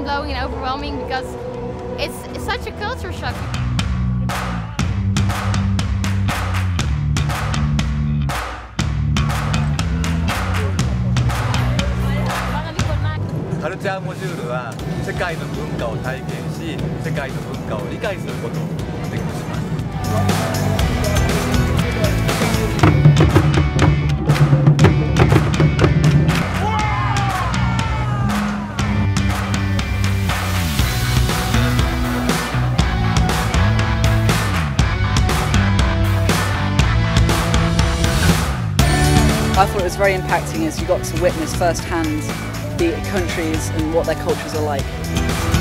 mind-blowing and overwhelming because it's such a culture shock. カルチャーモジュールは世界の文化を体験し、世界の文化を理解することを目的とします。 I thought it was very impacting as you got to witness firsthand the countries and what their cultures are like.